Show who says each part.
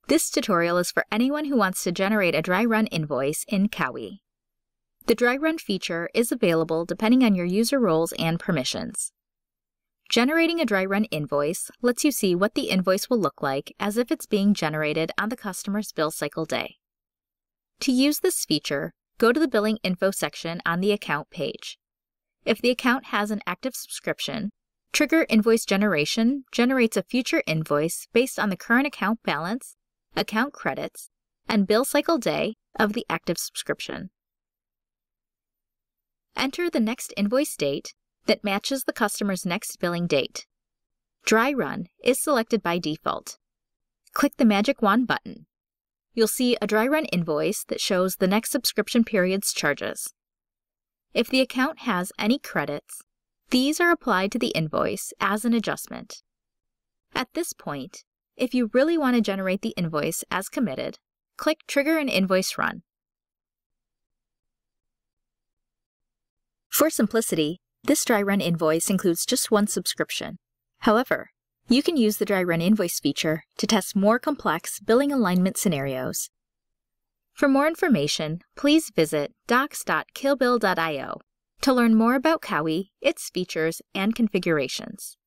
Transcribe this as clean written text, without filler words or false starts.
Speaker 1: This tutorial is for anyone who wants to generate a dry run invoice in Kaui. The dry run feature is available depending on your user roles and permissions. Generating a dry run invoice lets you see what the invoice will look like as if it's being generated on the customer's bill cycle day. To use this feature, go to the Billing Info section on the Account page. If the account has an active subscription, Trigger Invoice Generation generates a future invoice based on the current account balance, account credits, and bill cycle day of the active subscription. Enter the next invoice date that matches the customer's next billing date. Dry Run is selected by default. Click the Magic Wand button. You'll see a dry run invoice that shows the next subscription period's charges. If the account has any credits, these are applied to the invoice as an adjustment. At this point, if you really want to generate the invoice as committed, click Trigger an Invoice Run. For simplicity, this dry run invoice includes just one subscription. However, you can use the dry run invoice feature to test more complex billing alignment scenarios. For more information, please visit docs.killbill.io to learn more about Kaui, its features, and configurations.